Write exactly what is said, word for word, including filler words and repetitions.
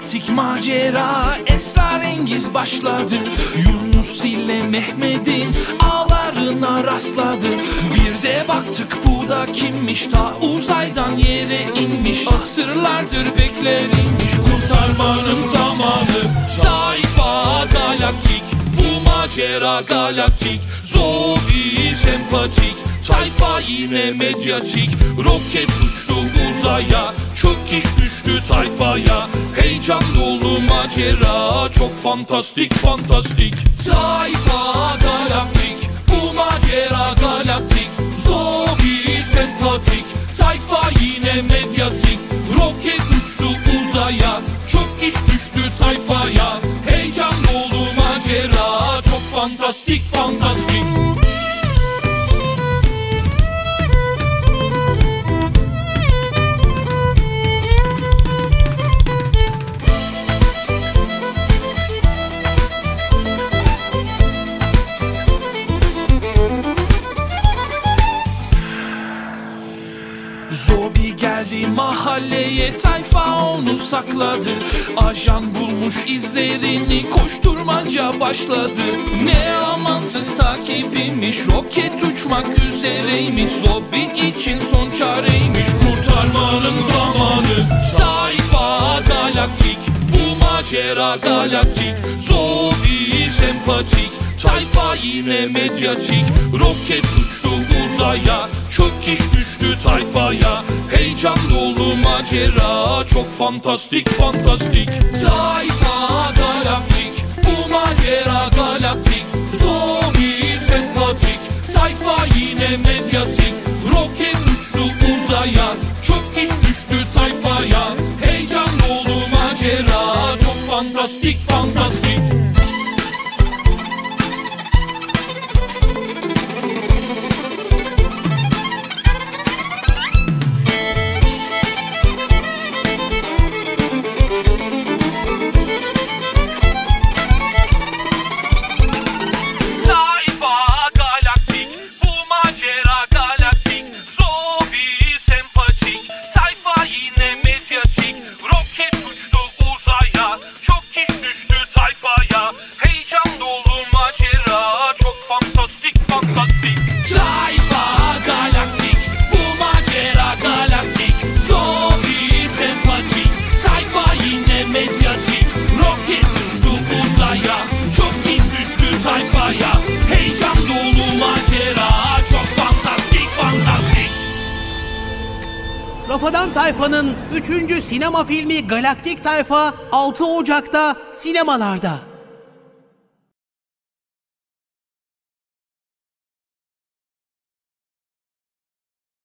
galaktik macera esrarengiz başladı. Yunus ile Mehmet'in ağlarına rastladı. Bir de baktık bu da kimmiş, ta uzaydan yere inmiş. Asırlardır beklenilmiş kurtarmanın zamanı. Sayfa galaktik, bu macera galaktik. Zombi sempatik, tayfa yine medyatik. Roket uçtu uzaya, çökiş düştü tayfaya. Heyecan dolu macera, çok fantastik fantastik. Tayfa galaktik, bu macera galaktik. Zombi sempatik, tayfa yine medyatik. Roket uçtu uzaya, çökiş düştü tayfaya. Heyecan dolu macera, çok fantastik fantastik. Zombi geldi mahalleye, tayfa onu sakladı. Ajan bulmuş izlerini, koşturmaca başladı. Ne amansız takipiymiş, roket uçmak üzereymiş. Zombi için son çareymiş, kurtarmanın zamanı. Tayfa galaktik, bu macera galaktik. Zombi sempatik, tayfa yine medyatik. Roket uçtu uzaya, çökiş düştü tayfaya. Heyecan dolu macera, çok fantastik fantastik. Tayfa galaktik, bu macera galaktik. Zombi sempatik, tayfa yine medyatik. Roket uçtu uzaya, çökiş düştü tayfaya. Heyecan dolu macera, çok fantastik fantastik. Rafadan Tayfa'nın üçüncü sinema filmi Galaktik Tayfa altı Ocak'ta sinemalarda.